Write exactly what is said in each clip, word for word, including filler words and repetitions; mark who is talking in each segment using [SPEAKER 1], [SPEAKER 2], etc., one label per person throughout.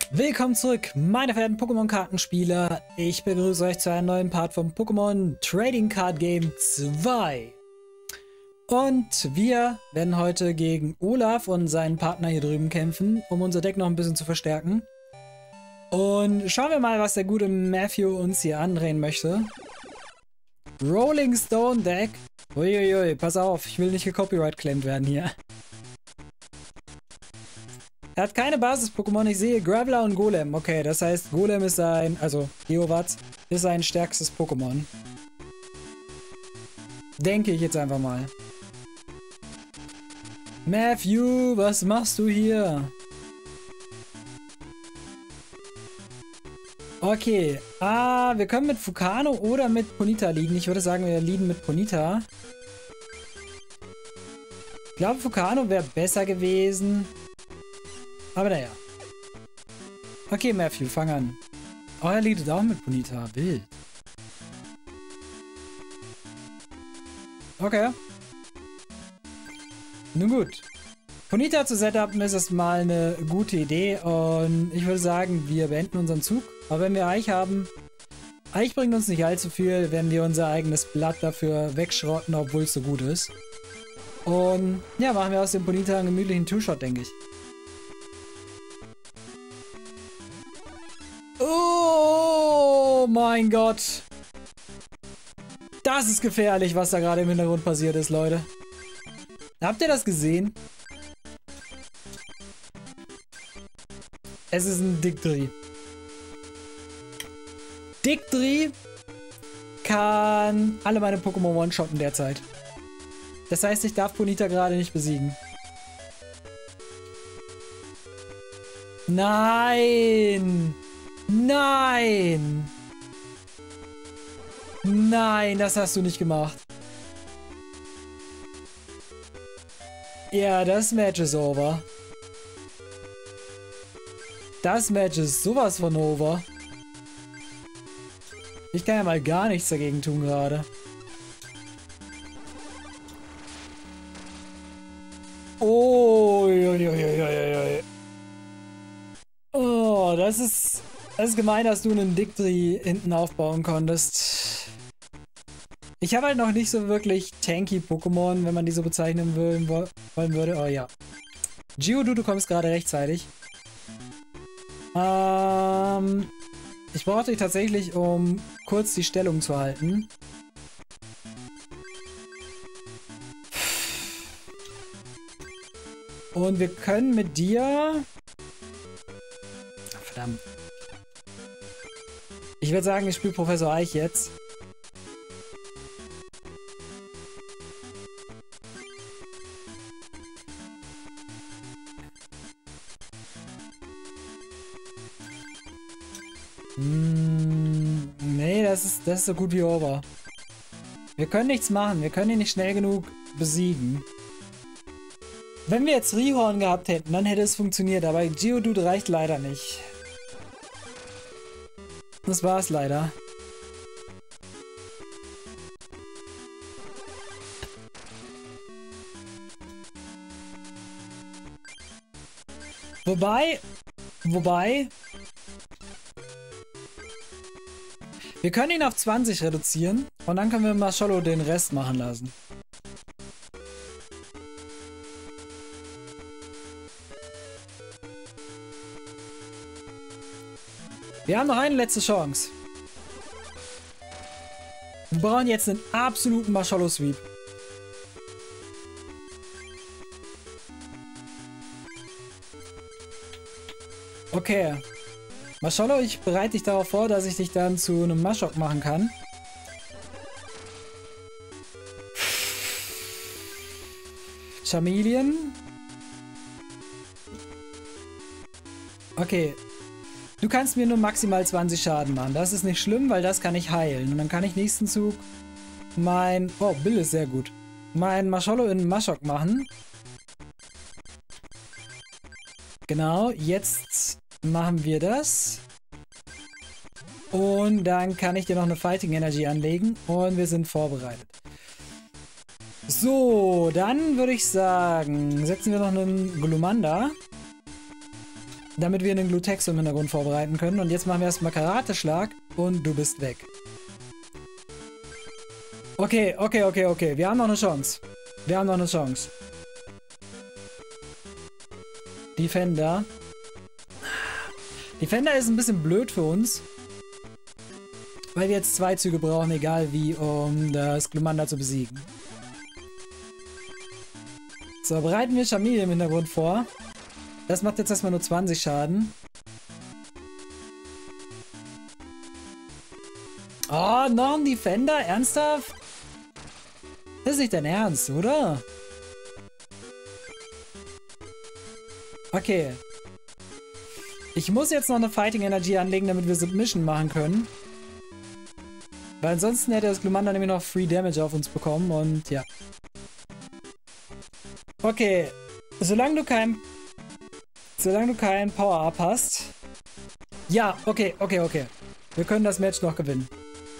[SPEAKER 1] Willkommen zurück, meine verehrten Pokémon-Kartenspieler. Ich begrüße euch zu einem neuen Part vom Pokémon Trading Card Game zwei. Und wir werden heute gegen Olaf und seinen Partner hier drüben kämpfen, um unser Deck noch ein bisschen zu verstärken. Und schauen wir mal, was der gute Matthew uns hier andrehen möchte. Rolling Stone Deck. Uiuiui, pass auf, ich will nicht gecopyright-claimed werden hier. Er hat keine Basis-Pokémon, ich sehe Graveler und Golem. Okay, das heißt, Golem ist sein, also Geowatz, ist sein stärkstes Pokémon. Denke ich jetzt einfach mal. Matthew, was machst du hier? Okay, ah, wir können mit Fukano oder mit Ponyta leaden. Ich würde sagen, wir leaden mit Ponyta. Ich glaube, Fukano wäre besser gewesen. Aber naja. Okay, Matthew, fang an. Oh, er leadet auch mit Ponyta. Wild. Okay. Nun gut. Ponyta zu setupen ist erstmal eine gute Idee. Und ich würde sagen, wir beenden unseren Zug. Aber wenn wir Eich haben, Eich bringt uns nicht allzu viel, wenn wir unser eigenes Blatt dafür wegschrotten, obwohl es so gut ist. Und ja, machen wir aus dem Ponyta einen gemütlichen Two-Shot, denke ich. Oh mein Gott. Das ist gefährlich, was da gerade im Hintergrund passiert ist, Leute. Habt ihr das gesehen? Es ist ein Dictri. Dictri kann alle meine Pokémon one-shotten derzeit. Das heißt, ich darf Ponyta gerade nicht besiegen. Nein! Nein! Nein, das hast du nicht gemacht. Ja, das Match ist over. Das Match ist sowas von over. Ich kann ja mal gar nichts dagegen tun gerade. Oh, ui, ui, ui, ui. Oh, das ist, das ist gemein, dass du einen Dictri hinten aufbauen konntest. Ich habe halt noch nicht so wirklich tanky Pokémon, wenn man die so bezeichnen wollen, wollen würde. Oh ja. Geodude, du kommst gerade rechtzeitig. Ähm, ich brauche dich tatsächlich, um kurz die Stellung zu halten. Und wir können mit dir... Verdammt. Ich würde sagen, ich spiele Professor Eich jetzt. Hm, nee, das ist, das ist so gut wie over. Wir können nichts machen. Wir können ihn nicht schnell genug besiegen. Wenn wir jetzt Rhyhorn gehabt hätten, dann hätte es funktioniert. Aber Geodude reicht leider nicht. Das war's leider. Wobei, wobei, wir können ihn auf zwanzig reduzieren und dann können wir Mascholo den Rest machen lassen. Wir haben noch eine letzte Chance. Wir brauchen jetzt einen absoluten Mascholo-Sweep. Okay. Mascholo, ich bereite dich darauf vor, dass ich dich dann zu einem Maschok machen kann. Charmeleon. Okay. Du kannst mir nur maximal zwanzig Schaden machen. Das ist nicht schlimm, weil das kann ich heilen. Und dann kann ich nächsten Zug mein... Oh, Bill ist sehr gut. Mein Mascholo in Maschok machen. Genau, jetzt machen wir das. Und dann kann ich dir noch eine Fighting Energy anlegen. Und wir sind vorbereitet. So, dann würde ich sagen, setzen wir noch einen Glumanda. damit wir einen Glutex im Hintergrund vorbereiten können. Und jetzt machen wir erstmal Karateschlag und du bist weg. Okay, okay, okay, okay. Wir haben noch eine Chance. Wir haben noch eine Chance. Defender. Defender ist ein bisschen blöd für uns. Weil wir jetzt zwei Züge brauchen, egal wie, um das Glumanda zu besiegen. So, bereiten wir Charmeleon im Hintergrund vor. Das macht jetzt erstmal nur zwanzig Schaden. Oh, noch ein Defender? Ernsthaft? Das ist nicht dein Ernst, oder? Okay. Ich muss jetzt noch eine Fighting Energy anlegen, damit wir Submission machen können. Weil ansonsten hätte das Glumanda nämlich noch Free Damage auf uns bekommen und ja. Okay. Solange du kein... Solange du kein Power-Up hast. Ja, okay, okay, okay. Wir können das Match noch gewinnen.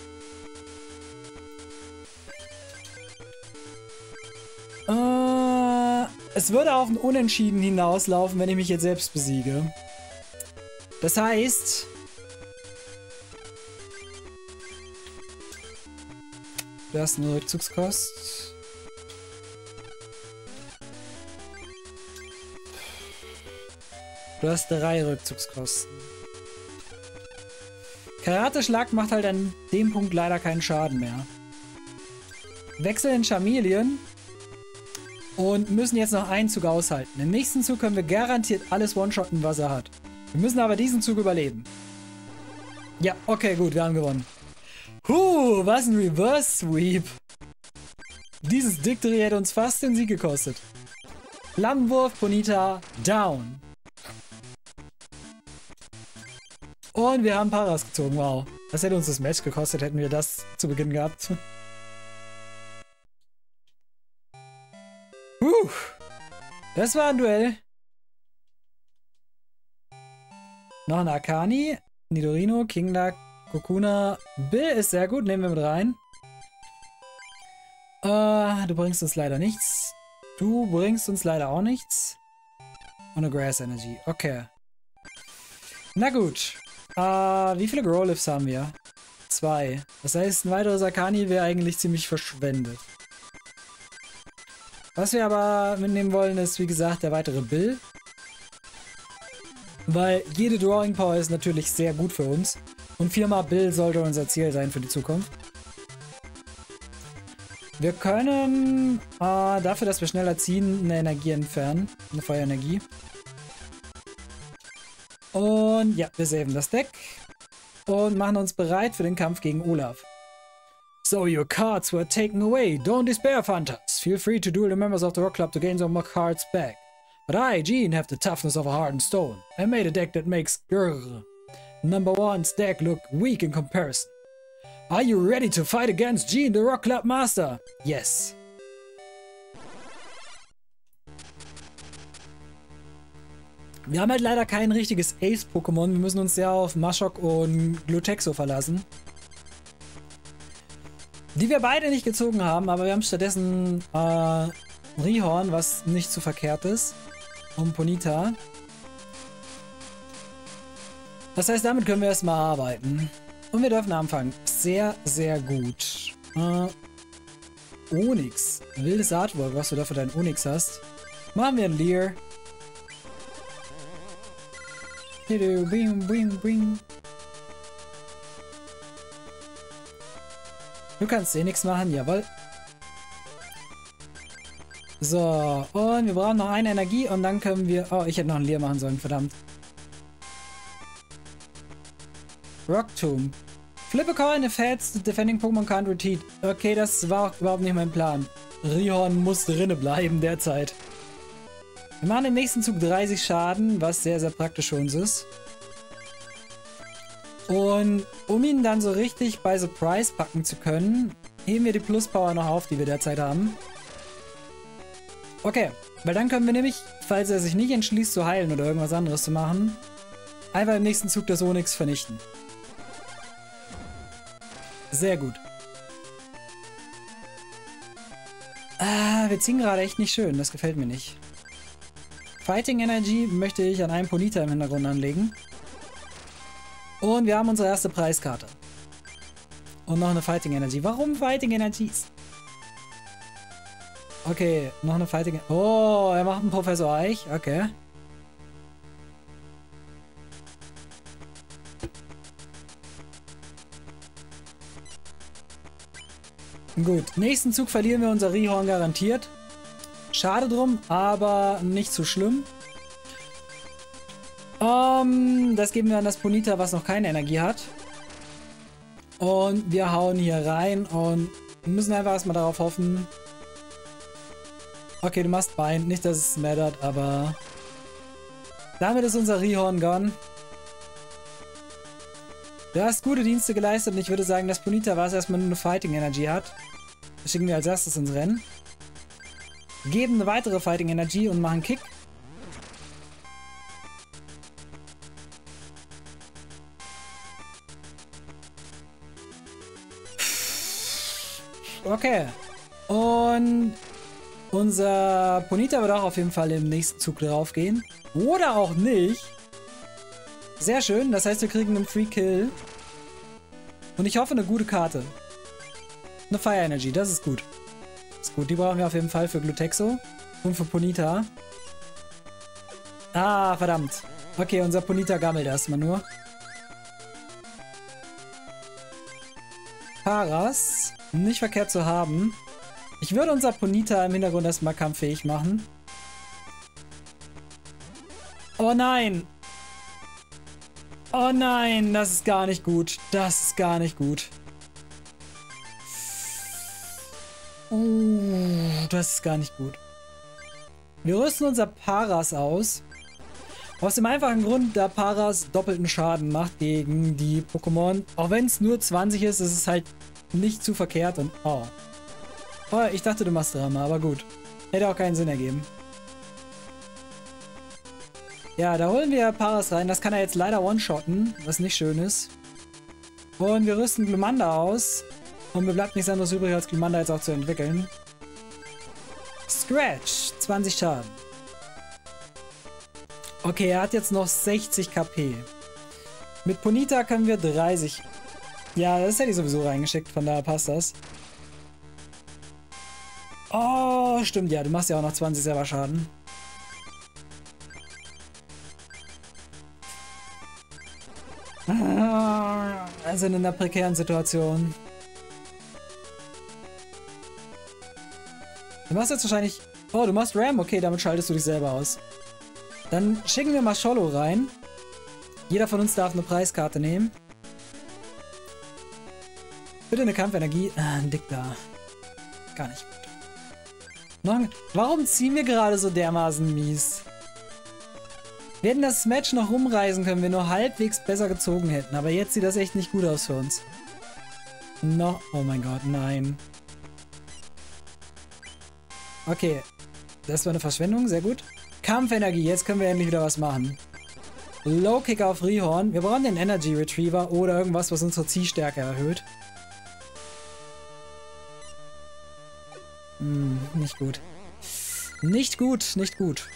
[SPEAKER 1] Äh, es würde auf ein Unentschieden hinauslaufen, wenn ich mich jetzt selbst besiege. Das heißt... Du hast eine Rückzugskost. Du hast drei Rückzugskosten. Karateschlag macht halt an dem Punkt leider keinen Schaden mehr. Wechsel in Charmeleon. Und müssen jetzt noch einen Zug aushalten. Im nächsten Zug können wir garantiert alles one-shotten, was er hat. Wir müssen aber diesen Zug überleben. Ja, okay, gut, wir haben gewonnen. Huh, was ein Reverse Sweep. Dieses Victory hätte uns fast den Sieg gekostet. Flammenwurf, Ponyta, down. Und wir haben Paras gezogen, wow. Das hätte uns das Match gekostet, hätten wir das zu Beginn gehabt. Huh, das war ein Duell. Noch ein Akani, Nidorino, Kingler, Kokuna. Bill ist sehr gut, nehmen wir mit rein. Uh, du bringst uns leider nichts. Du bringst uns leider auch nichts. Und eine Grass Energy, okay. Na gut. Uh, wie viele Growlithes haben wir? Zwei. Das heißt, ein weiteres Akani wäre eigentlich ziemlich verschwendet. Was wir aber mitnehmen wollen, ist wie gesagt der weitere Bill. Weil jede Drawing Power ist natürlich sehr gut für uns. Und viermal Bill sollte unser Ziel sein für die Zukunft. Wir können äh, dafür, dass wir schneller ziehen, eine Energie entfernen. Eine Feuerenergie. Und ja, wir saven das Deck. Und machen uns bereit für den Kampf gegen Olaf. So, your cards were taken away. Don't despair, Fantas. Feel free to duel the members of the Rock Club to gain some more cards back. But I, Gene, have the toughness of a hardened stone. I made a deck that makes grrr. Number one's deck look weak in comparison. Are you ready to fight against Gene, the Rock Club Master? Yes. Wir haben halt leider kein richtiges Ace-Pokémon. Wir müssen uns sehr auf Mashok und Glutexo verlassen. Die wir beide nicht gezogen haben, aber wir haben stattdessen äh, Rhyhorn, was nicht zu verkehrt ist. Und Ponyta. Das heißt, damit können wir erstmal arbeiten. Und wir dürfen anfangen. Sehr, sehr gut. Äh, Onyx. Wildes Artwork, was du da für deinen Onyx hast. Machen wir einen Leer. Bing, bing, bing. Du kannst eh nichts machen, jawohl. So, und wir brauchen noch eine Energie und dann können wir... Oh, ich hätte noch einen Leer machen sollen, verdammt. Rock Tomb. Flip a coin if heads, the defending Pokémon can't retreat. Okay, das war auch überhaupt nicht mein Plan. Rhyhorn muss drinne bleiben derzeit. Wir machen im nächsten Zug dreißig Schaden, was sehr, sehr praktisch für uns ist. Und um ihn dann so richtig bei Surprise packen zu können, heben wir die Plus-Power noch auf, die wir derzeit haben. Okay, weil dann können wir nämlich, falls er sich nicht entschließt zu heilen oder irgendwas anderes zu machen, einfach im nächsten Zug das Onyx vernichten. Sehr gut. Ah, wir ziehen gerade echt nicht schön, das gefällt mir nicht. Fighting Energy möchte ich an einem Ponyta im Hintergrund anlegen. Und wir haben unsere erste Preiskarte. Und noch eine Fighting Energy. Warum Fighting Energies? Okay, noch eine Fighting... Oh, er macht einen Professor Eich. Okay. Gut, nächsten Zug verlieren wir unser Rhyhorn garantiert. Schade drum, aber nicht so schlimm. Um, das geben wir an das Ponyta, was noch keine Energie hat. Und wir hauen hier rein und müssen einfach erstmal darauf hoffen. Okay, du machst Bein. Nicht, dass es mattert, aber... Damit ist unser Rhyhorn gone. Du hast gute Dienste geleistet und ich würde sagen, das Ponyta, was erstmal nur eine Fighting Energy hat, das schicken wir als erstes ins Rennen. Geben eine weitere Fighting Energy und machen Kick. Okay. Und unser Ponyta wird auch auf jeden Fall im nächsten Zug drauf gehen. Oder auch nicht. Sehr schön. Das heißt, wir kriegen einen Free Kill. Und ich hoffe, eine gute Karte. Eine Fire Energy. Das ist gut. Das ist gut. Die brauchen wir auf jeden Fall für Glutexo. Und für Ponyta. Ah, verdammt. Okay, unser Ponyta gammelt erstmal nur. Paras. Nicht verkehrt zu haben. Ich würde unser Ponyta im Hintergrund erstmal kampffähig machen. Oh nein! Oh nein, das ist gar nicht gut. Das ist gar nicht gut. Oh, das ist gar nicht gut. Wir rüsten unser Paras aus. Aus dem einfachen Grund, da Paras doppelten Schaden macht gegen die Pokémon. Auch wenn es nur zwanzig ist, ist es halt nicht zu verkehrt und... Oh. Oh, ich dachte, du machst Drama, aber gut. Hätte auch keinen Sinn ergeben. Ja, da holen wir Paras rein. Das kann er jetzt leider one-shotten, was nicht schön ist. Und wir rüsten Glumanda aus. Und mir bleibt nichts anderes übrig, als Glumanda jetzt auch zu entwickeln. Scratch, zwanzig Schaden. Okay, er hat jetzt noch sechzig K P. Mit Ponyta können wir dreißig. Ja, das hätte ich sowieso reingeschickt, von daher passt das. Oh, stimmt, ja, du machst ja auch noch zwanzig selber Schaden. Also in einer prekären Situation. Du machst jetzt wahrscheinlich... Oh, du machst Ram? Okay, damit schaltest du dich selber aus. Dann schicken wir mal Schollo rein. Jeder von uns darf eine Preiskarte nehmen. Bitte eine Kampfenergie. Ah, ein Dick da. Gar nicht gut. Noch, warum ziehen wir gerade so dermaßen mies? Wir hätten das Match noch rumreisen können, wenn wir nur halbwegs besser gezogen hätten. Aber jetzt sieht das echt nicht gut aus für uns. No. Oh mein Gott, nein. Okay. Das war eine Verschwendung, sehr gut. Kampfenergie, jetzt können wir endlich wieder was machen. Low Kick auf Rhyhorn. Wir brauchen den Energy Retriever oder irgendwas, was unsere Ziehstärke erhöht. Hm, nicht gut. Nicht gut, nicht gut.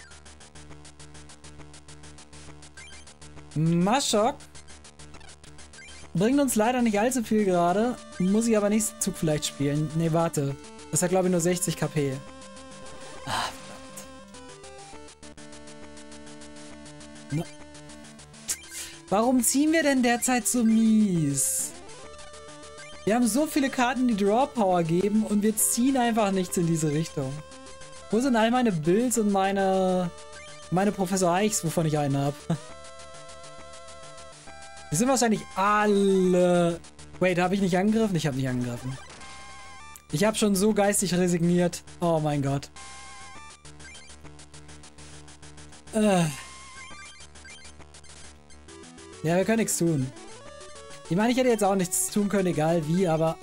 [SPEAKER 1] Maschok bringt uns leider nicht allzu viel gerade. Muss ich aber nächsten Zug vielleicht spielen. Ne, warte. Das hat, glaube ich, nur sechzig K P. Ah, verdammt. No. Warum ziehen wir denn derzeit so mies? Wir haben so viele Karten, die Draw Power geben und wir ziehen einfach nichts in diese Richtung. Wo sind all meine Builds und meine meine Professor Eichs, wovon ich einen habe? Die sind wahrscheinlich alle... Wait, habe ich nicht angegriffen? Ich habe nicht angegriffen. Ich habe schon so geistig resigniert. Oh mein Gott. Äh. Ja, wir können nichts tun. Ich meine, ich hätte jetzt auch nichts tun können, egal wie, aber...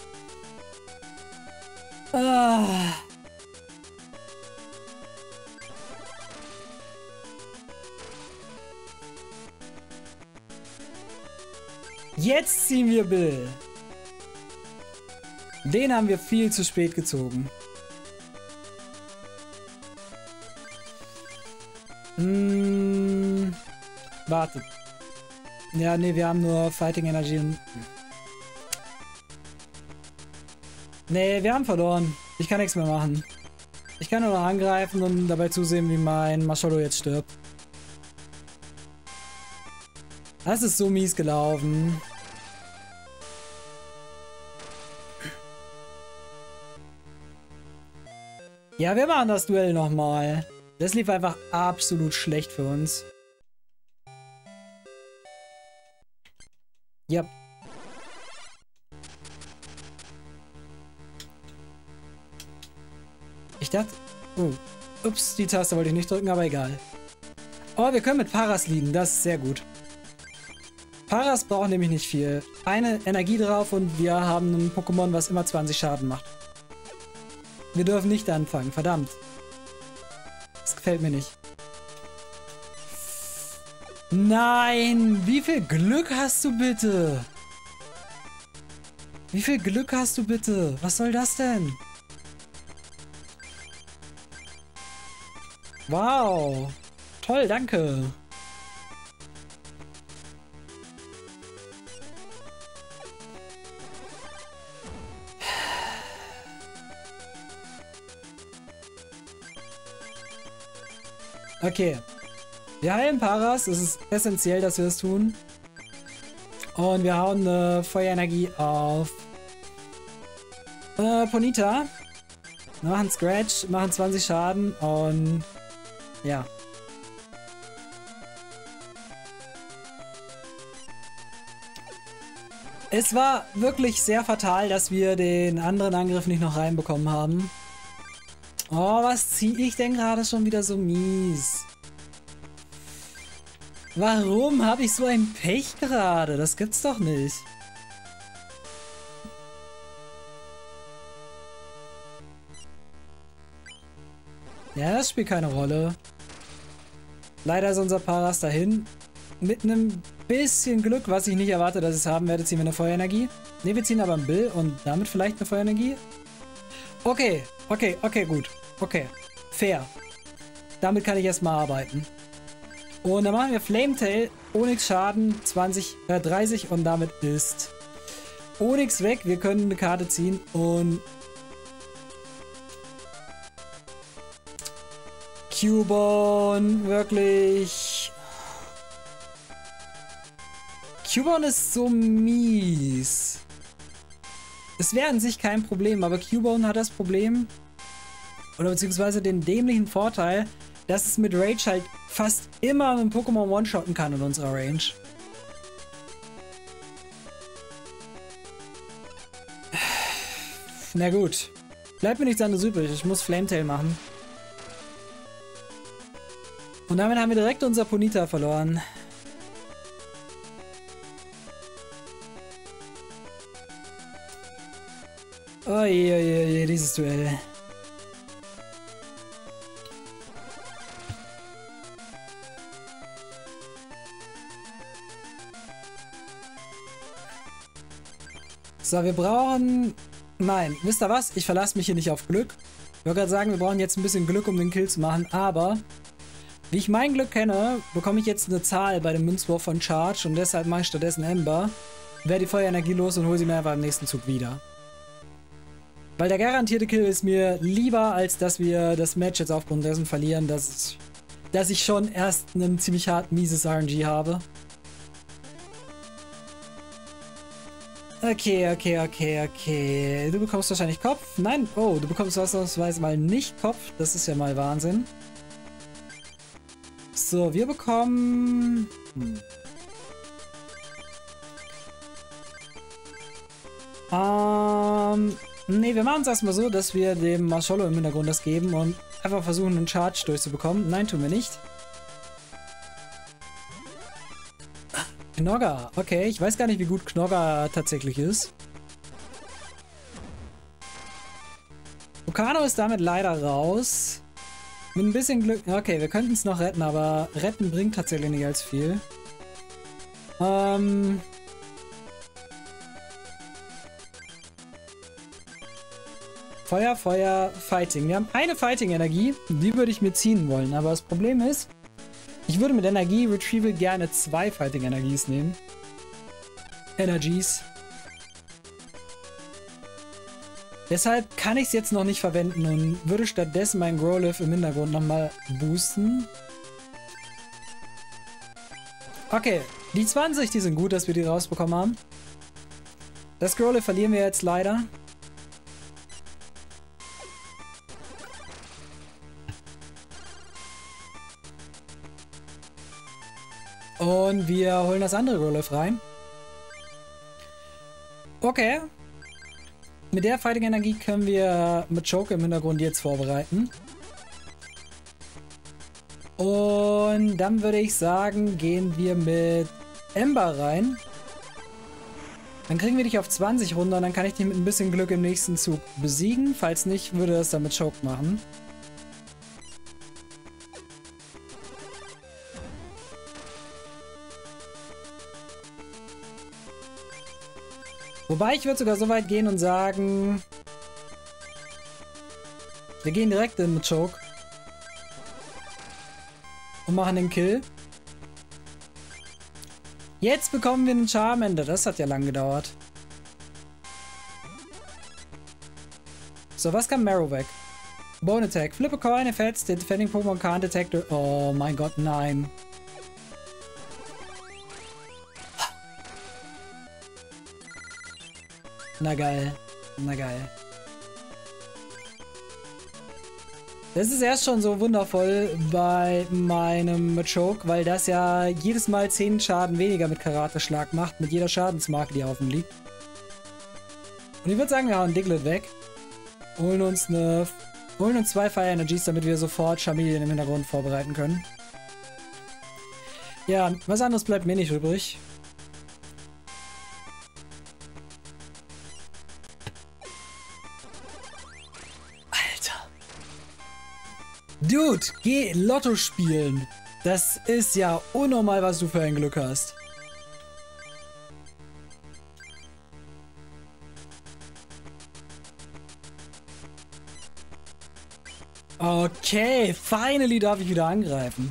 [SPEAKER 1] Ah. Jetzt ziehen wir Bill. Den haben wir viel zu spät gezogen. Hm, warte. Ja, nee, wir haben nur Fighting Energy und... Nee, wir haben verloren. Ich kann nichts mehr machen. Ich kann nur noch angreifen und dabei zusehen, wie mein Mascholo jetzt stirbt. Das ist so mies gelaufen. Ja, wir machen das Duell nochmal. Das lief einfach absolut schlecht für uns. Ja. Ich dachte... Oh. Ups, die Taste wollte ich nicht drücken, aber egal. Oh, wir können mit Paras leaden. Das ist sehr gut. Paras brauchen nämlich nicht viel. Eine Energie drauf und wir haben ein Pokémon, was immer zwanzig Schaden macht. Wir dürfen nicht anfangen, verdammt. Das gefällt mir nicht. Nein! Wie viel Glück hast du bitte? Wie viel Glück hast du bitte? Was soll das denn? Wow! Toll, danke! Okay. Wir heilen Paras. Es ist essentiell, dass wir das tun. Und wir hauen eine Feuerenergie auf äh, Ponyta. Wir machen Scratch, machen zwanzig Schaden und ja. Es war wirklich sehr fatal, dass wir den anderen Angriff nicht noch reinbekommen haben. Oh, was ziehe ich denn gerade schon wieder so mies? Warum habe ich so ein Pech gerade? Das gibt's doch nicht. Ja, das spielt keine Rolle. Leider ist unser Paras dahin. Mit einem bisschen Glück, was ich nicht erwarte, dass ich es haben werde, ziehen wir eine Feuerenergie. Ne, wir ziehen aber einen Bill und damit vielleicht eine Feuerenergie. Okay, okay, okay, gut. Okay, fair. Damit kann ich erstmal arbeiten. Und dann machen wir Flametail, Onyx Schaden, zwanzig, äh, dreißig und damit ist Onyx weg. Wir können eine Karte ziehen und Cubone, wirklich. Cubone ist so mies. Es wäre an sich kein Problem, aber Cubone hat das Problem, oder beziehungsweise den dämlichen Vorteil, dass es mit Rage halt fast immer ein Pokémon one-shotten kann in unserer Range. Na gut. Bleibt mir nichts anderes übrig. Ich muss Flametail machen. Und damit haben wir direkt unser Ponyta verloren. Oh je, oh je, oh je, dieses Duell. So, wir brauchen... Nein, wisst ihr was? Ich verlasse mich hier nicht auf Glück. Ich wollte gerade sagen, wir brauchen jetzt ein bisschen Glück, um den Kill zu machen, aber... Wie ich mein Glück kenne, bekomme ich jetzt eine Zahl bei dem Münzwurf von Charge und deshalb mache ich stattdessen Ember. Werde die Feuerenergie los und hole sie mir einfach im nächsten Zug wieder. Weil der garantierte Kill ist mir lieber, als dass wir das Match jetzt aufgrund dessen verlieren, dass, dass ich schon erst ein ziemlich hart mieses R N G habe. Okay, okay, okay, okay. Du bekommst wahrscheinlich Kopf. Nein, oh, du bekommst ausnahmsweise mal nicht Kopf. Das ist ja mal Wahnsinn. So, wir bekommen... Hm. Ähm... Ne, wir machen es erstmal so, dass wir dem Mascholo im Hintergrund das geben und einfach versuchen, einen Charge durchzubekommen. Nein, tun wir nicht. Knogger, okay. Ich weiß gar nicht, wie gut Knogger tatsächlich ist. Vulcano ist damit leider raus. Mit ein bisschen Glück... Okay, wir könnten es noch retten, aber retten bringt tatsächlich nicht als viel. Ähm... Feuer, Feuer, Fighting. Wir haben eine Fighting-Energie, die würde ich mir ziehen wollen. Aber das Problem ist, Ich würde mit Energie Retrieval gerne zwei Fighting Energies nehmen. Energies. Deshalb kann ich es jetzt noch nicht verwenden und würde stattdessen meinen Growlithe im Hintergrund nochmal boosten. Okay, die zwanzig, die sind gut, dass wir die rausbekommen haben. Das Growlithe verlieren wir jetzt leider. Und wir holen das andere Growlithe rein. Okay. Mit der Fighting Energie können wir mit Choke im Hintergrund jetzt vorbereiten. Und dann würde ich sagen, gehen wir mit Ember rein. Dann kriegen wir dich auf zwanzig runter und dann kann ich dich mit ein bisschen Glück im nächsten Zug besiegen. Falls nicht, würde das dann mit Choke machen. Wobei, ich würde sogar so weit gehen und sagen, wir gehen direkt in mit Choke und machen den Kill. Jetzt bekommen wir einen Charmander. Das hat ja lang gedauert. So, was kann Marowak? Bone Attack. Flip a coin if it's the defending Pokémon can't detect it. Oh mein Gott, nein. Na geil. Na geil. Das ist erst schon so wundervoll bei meinem Machoke, weil das ja jedes Mal zehn Schaden weniger mit Karateschlag macht, mit jeder Schadensmarke, die auf ihm liegt. Und ich würde sagen, wir hauen Diglett weg. Holen uns eine... Holen uns zwei Fire Energies, damit wir sofort Charmeleon im Hintergrund vorbereiten können. Ja, was anderes bleibt mir nicht übrig. Dude, geh Lotto spielen. Das ist ja unnormal, was du für ein Glück hast. Okay, finally darf ich wieder angreifen.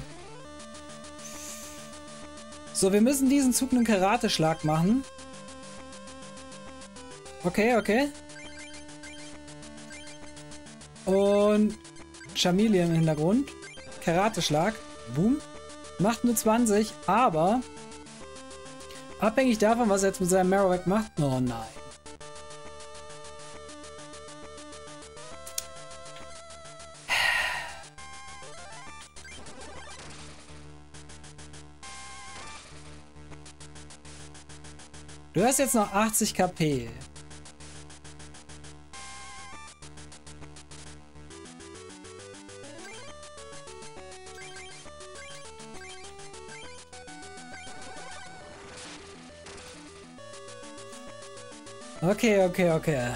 [SPEAKER 1] So, wir müssen diesen Zug einen Karateschlag machen. Okay, okay. Und Charmeleon im Hintergrund. Karateschlag. Boom. Macht nur zwanzig, aber abhängig davon, was er jetzt mit seinem Marowak macht. Oh nein. Du hast jetzt noch achtzig KP. Okay, okay, okay.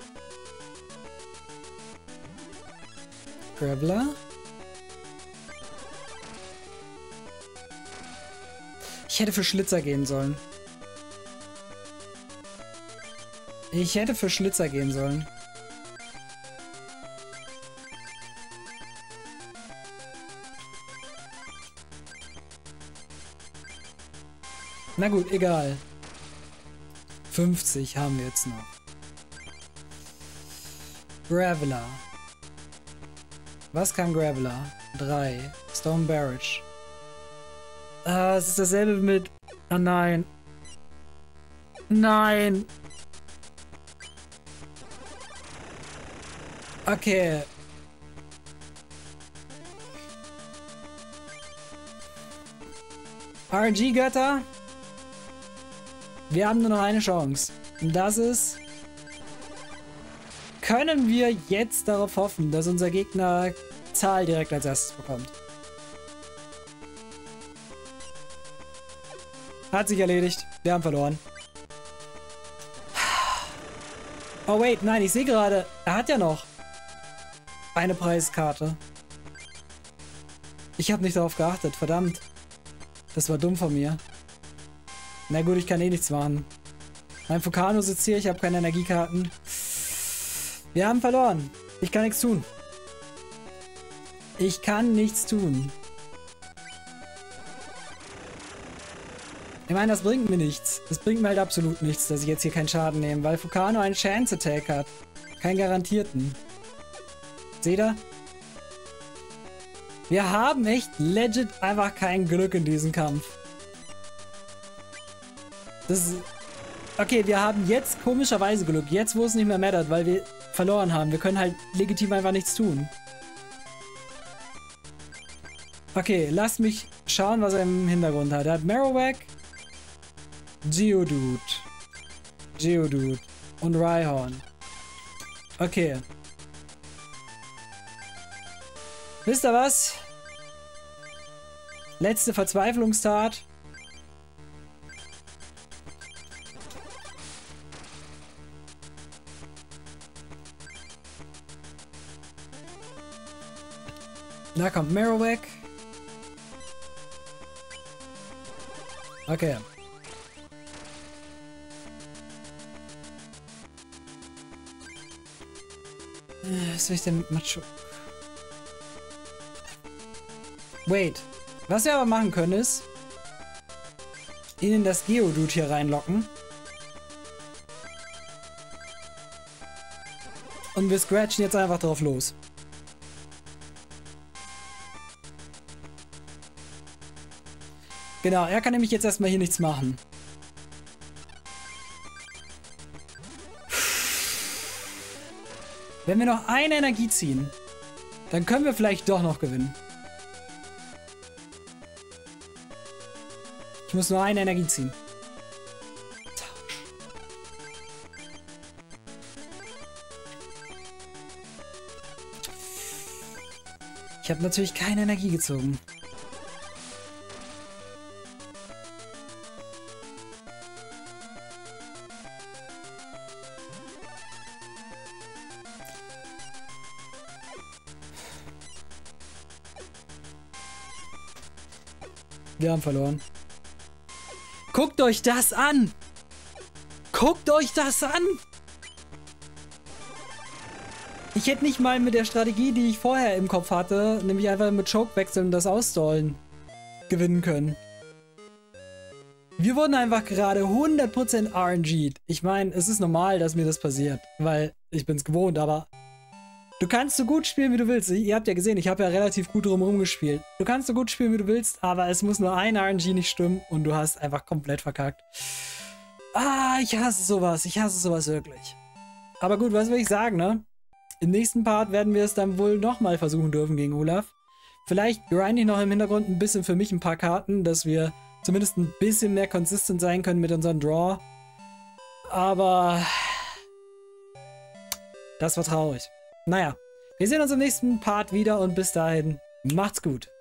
[SPEAKER 1] Graveler. Ich hätte für Schlitzer gehen sollen. Ich hätte für Schlitzer gehen sollen. Na gut, egal. fünfzig haben wir jetzt noch. Graveler. Was kann Graveler? drei. Stone Barrage. Ah, es ist dasselbe mit... Ah, nein. Nein. Okay. R G-Götter. Wir haben nur noch eine Chance. Und das ist... Können wir jetzt darauf hoffen, dass unser Gegner Zahl direkt als erstes bekommt? Hat sich erledigt. Wir haben verloren. Oh wait, nein, ich sehe gerade, er hat ja noch eine Preiskarte. Ich habe nicht darauf geachtet, verdammt. Das war dumm von mir. Na gut, ich kann eh nichts machen. Mein Vulcano sitzt hier, ich habe keine Energiekarten. Wir haben verloren. Ich kann nichts tun. Ich kann nichts tun. Ich meine, das bringt mir nichts. Das bringt mir halt absolut nichts, dass ich jetzt hier keinen Schaden nehme, weil Fukano einen Chance Attack hat. Keinen garantierten. Seht ihr? Wir haben echt legit einfach kein Glück in diesem Kampf. Das ist... Okay, wir haben jetzt komischerweise Glück. Jetzt, wo es nicht mehr mattert, weil wir verloren haben. Wir können halt legitim einfach nichts tun. Okay, lasst mich schauen, was er im Hintergrund hat. Er hat Marowak, Geodude, Geodude und Rhyhorn. Okay. Wisst ihr was? Letzte Verzweiflungstat. Da kommt Marowak. Okay. Was soll ich denn mit Macho? Wait. Was wir aber machen können ist, ihn in das Geodude hier reinlocken. Und wir scratchen jetzt einfach drauf los. Genau, er kann nämlich jetzt erstmal hier nichts machen. Wenn wir noch eine Energie ziehen, dann können wir vielleicht doch noch gewinnen. Ich muss nur eine Energie ziehen. Ich habe natürlich keine Energie gezogen. Wir haben verloren. Guckt euch das an! Guckt euch das an! Ich hätte nicht mal mit der Strategie, die ich vorher im Kopf hatte, nämlich einfach mit Choke wechseln und das Ausstallen, gewinnen können. Wir wurden einfach gerade hundert Prozent R N G'd. Ich meine, es ist normal, dass mir das passiert, weil ich bin es gewohnt, aber du kannst so gut spielen, wie du willst. Ihr habt ja gesehen, ich habe ja relativ gut drumherum gespielt. Du kannst so gut spielen, wie du willst, aber es muss nur ein R N G nicht stimmen und du hast einfach komplett verkackt. Ah, ich hasse sowas. Ich hasse sowas wirklich. Aber gut, was will ich sagen, ne? Im nächsten Part werden wir es dann wohl nochmal versuchen dürfen gegen Olaf. Vielleicht grinde ich noch im Hintergrund ein bisschen für mich ein paar Karten, dass wir zumindest ein bisschen mehr consistent sein können mit unserem Draw. Aber das war traurig. Naja, wir sehen uns im nächsten Part wieder und bis dahin, macht's gut.